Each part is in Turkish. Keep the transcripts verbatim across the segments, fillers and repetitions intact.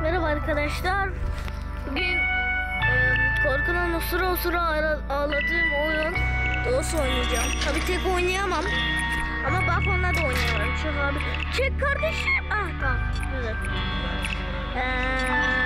Merhaba arkadaşlar. Bugün e, korkudan osura osura ağladığım oyun Doğusu oynayacağım. Tabi tek oynayamam. Ama bak onunla da oynayamam. Çek abi. Çek kardeşim. Ah tamam. Güzel. Ee,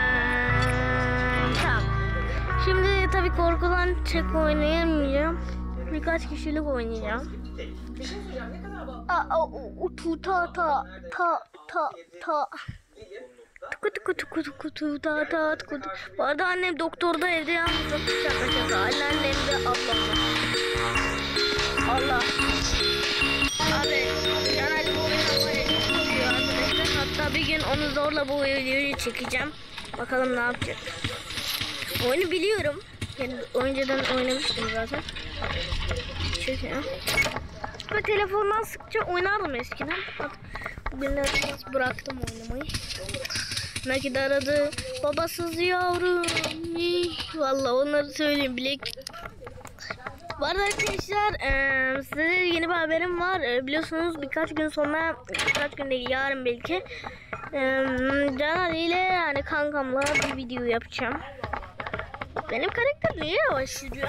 tamam. Şimdi tabi korkudan tek oynayamayacağım. Birkaç kişilik oynayacağım. Aa, o tu ta ta ta ta ta. Tuku tuku tuku tuku tuku ta ta tuku. Bu arada annem doktorda evde yalnız. Şaka şaka. Anneannem de ablamla. Allah. Abi. Yani bu oyunu oynuyor arkadaşlar. Hatta bir gün onu zorla bu videoyu çekeceğim. Bakalım ne yapacak. Oyunu biliyorum. Yani önceden oynamıştım zaten. Çekiyor. Ve telefondan sıkça oynardım eskiden. Bugünlerde biraz bıraktım oynamayı. Nakit aradı. Babasız yavrum. Vallahi onları söyleyeyim bilek. Bu arada arkadaşlar e, size yeni bir haberim var. E, biliyorsunuz birkaç gün sonra, birkaç gün değil yarın belki e, Can Ali ile yani kankamla bir video yapacağım. Benim karakter niye yavaş yürüyor?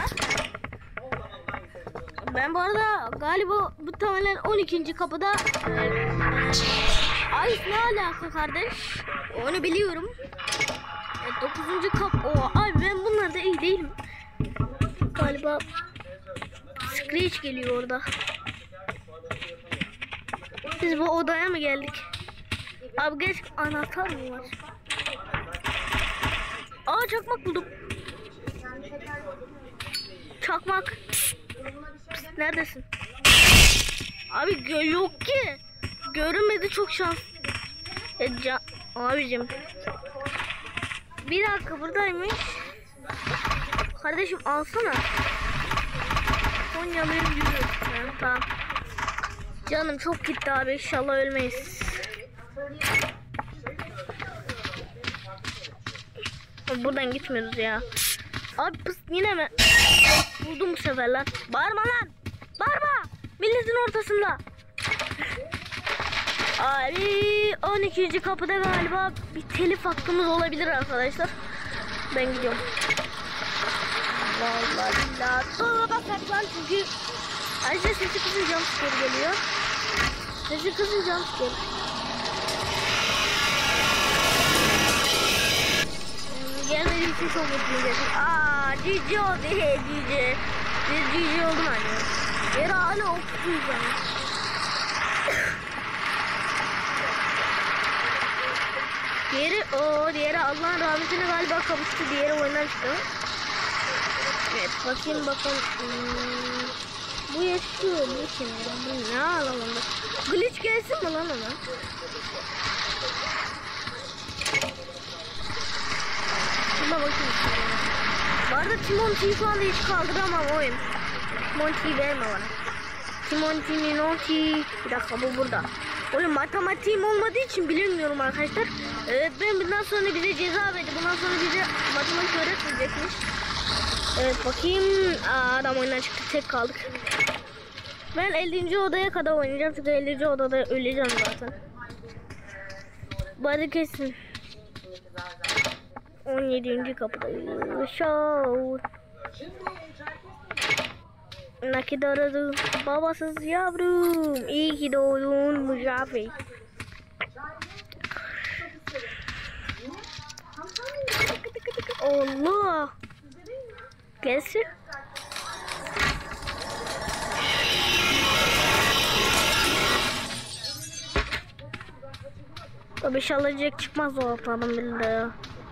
Ben bu arada galiba muhtemelen on ikinci kapıda e, ay ne alaka kardeş? Onu biliyorum. E, dokuzuncu kap. O ay ben bunlarda iyi değilim. Galiba Screech geliyor orada. Biz bu odaya mı geldik? Abi geç, anahtar mı var? Aa çakmak buldum. Çakmak. Pist, neredesin? Abi yok ki. Görünmedi, çok şans. E, can, abicim. Bir dakika buradaymış. Kardeşim alsana. Konya benim gibi. Yani, tamam. Canım çok gitti abi, inşallah ölmeyiz. Buradan gitmiyoruz ya. Abi pıs yine mi? Buldum bu sefer lan. Bağırma lan. Bağırma. Milletin ortasında. Abi on ikinci kapıda galiba bir telif hakkımız olabilir arkadaşlar. Ben gidiyorum. Vallahi billahi. Dolaba saklan çünkü ayrıca sesi kızın jumpscare geliyor. Sesi kızın jumpscare. Gelmediği için çok mutluyum. Aaa cici oldu he cici. Biz cici oldum anne. Yere hala okutuyacağım. Diğeri o diğeri Allah'ın rahmetine galiba kavuştu. Diğeri oyundan çıktı. Evet bakayım bakalım. Hmm, bu yaşıyor mu şimdi? Bu ne alamında? Glitch gelsin mi lan ona? Şuna bakayım. Bu arada Timonti'yi şu anda hiç kaldıramam oyun. Timonti'yi verme bana. Timonti, Minonti. Bir dakika bu burada. Oğlum matematiğim olmadığı için bilmiyorum arkadaşlar. Evet ben bundan sonra bize ceza verdi. Bundan sonra bize matematik öğretmeyecekmiş. Evet bakayım. Aa, adam oyundan çıktı, tek kaldık. Ben ellinci odaya kadar oynayacağım çünkü ellinci odada öleceğim zaten. Bari kesin. on yedinci kapıda. Show. Nakit aradı. Babasız yavrum. İyi ki doğdun Muzaffer. Allah. Gelsin. Tabii inşallah Jack çıkmaz o ortadan bile ya.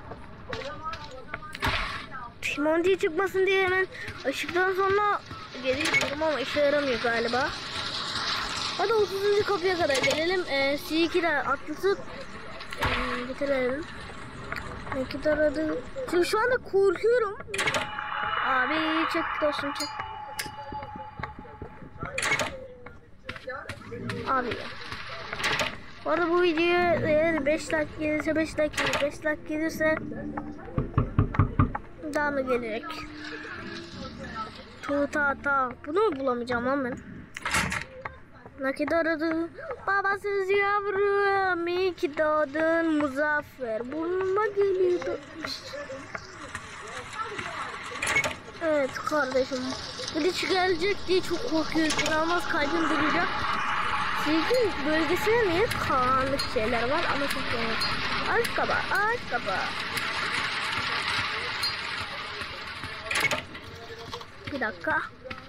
Timonti çıkmasın diye hemen ışıktan sonra geliyorum ama işe yaramıyor galiba. Hadi otuzuncu kapıya kadar gelelim. Ee, C iki'de atlatıp ee, bitirelim. Ne kadar adı? Şimdi şu anda korkuyorum. Abi çek dostum çek. Abi ya. Bu arada bu videoya eğer beş like gelirse beş like gelir. beş like gelirse daha mı gelecek? Tu ta ta. Bunu mu bulamayacağım lan ben? Nakit aradı. Babasız yavrum. İyi ki doğdun Muzaffer. Burnuma geliyordu. Evet kardeşim. Glitch gelecek diye çok korkuyorum. İnanılmaz kalbim duracak. Silgin bölgesinde niye karanlık şeyler var ama çok önemli. Aç kaba, aç kaba. Bir dakika.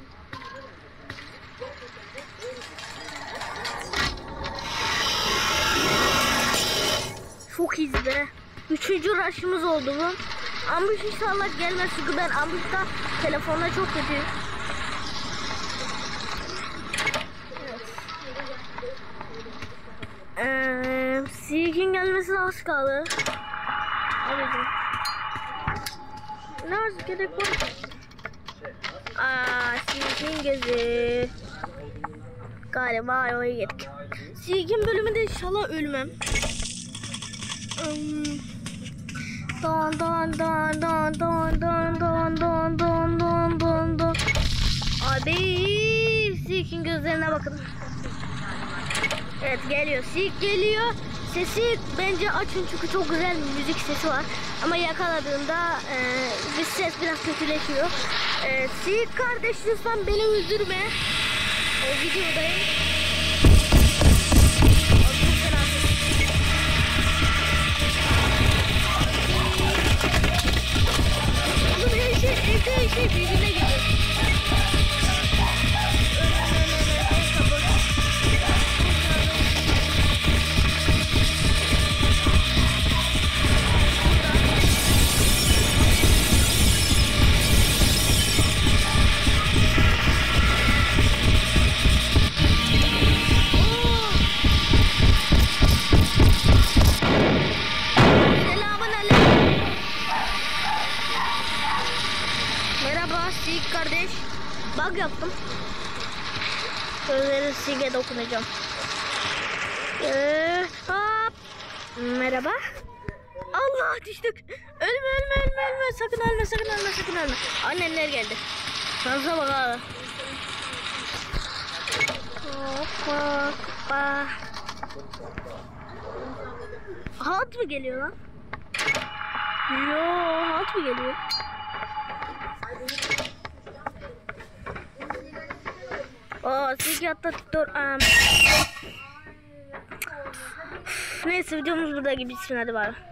Çok iyiyiz be. Üçüncü rush'ımız oldu bu. Ambush inşallah gelmez çünkü ben ambuşta telefonda çok kötüyüm. Eee Seek'in gelmesine az kaldı. Abicim. Ne az gerek var? Aaa Seek'in gözü. Galiba oraya gittik. Seek'in bölümünde inşallah ölmem. Um, don don don don don don don don don don don don. Abi Seek'in gözlerine bakın. Evet geliyor. Seek geliyor. Sesi bence açın çünkü çok güzel bir müzik sesi var. Ama yakaladığında e, bir ses biraz kötüleşiyor. E, Seek kardeş lütfen beni üzülme. O videodayım. Oğlum her şey evde her şey birbirine gidiyor. Kardeş, bug yaptım. Sözleri Seek'e dokunacağım. Ee, hop. Merhaba. Allah düştük. Ölme ölme ölme ölme. Sakın ölme sakın ölme sakın ölme. Annemler geldi. Şansa bak abi. Hoppa hoppa. Halt mı geliyor lan? Yo, halt mı geliyor? Oo, Seek atladık dur. Um. Neyse videomuz burada gibi bitsin hadi bari.